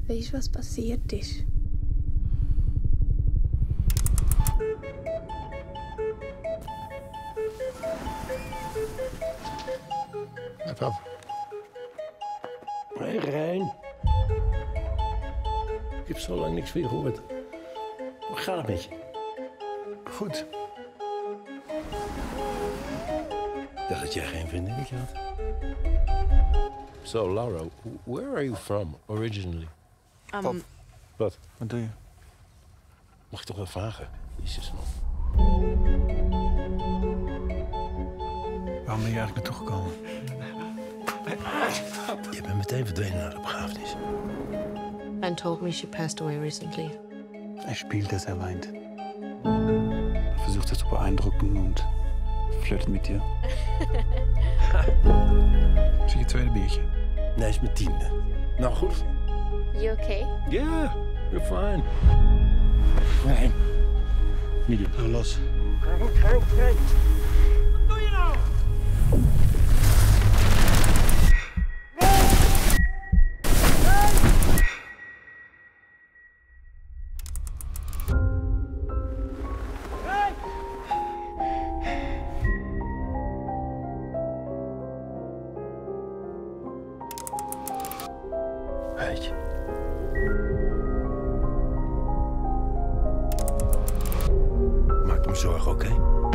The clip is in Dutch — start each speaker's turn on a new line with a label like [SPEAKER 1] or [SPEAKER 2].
[SPEAKER 1] Weet je wat passiert is?
[SPEAKER 2] Hé, pap.
[SPEAKER 3] Hé, Rijn. Ik heb zo lang niks van je gehoord. Hoe gaat het met je?
[SPEAKER 2] Goed.
[SPEAKER 3] Ik dacht dat jij geen vriendinnetje had. So, Laura, where are you from originally?
[SPEAKER 2] Pap,
[SPEAKER 3] Wat?
[SPEAKER 2] wat doe je?
[SPEAKER 3] Mag ik toch wel vragen? Jezus, man.
[SPEAKER 2] Waarom ben je eigenlijk naartoe gekomen?
[SPEAKER 3] Je bent meteen verdwenen naar de begrafenis.
[SPEAKER 4] And told me she passed away recently.
[SPEAKER 2] Er spielt, dass er weint. Er versucht, das zu beeindrucken und flirtet mit dir. Is je tweede biertje?
[SPEAKER 3] Nee, is mijn 10e. Nou, goed.
[SPEAKER 1] You okay?
[SPEAKER 3] Yeah, you're fine. Nee. Niet doen.
[SPEAKER 2] Nou, los.
[SPEAKER 3] Weet je. Maak me zorgen, oké?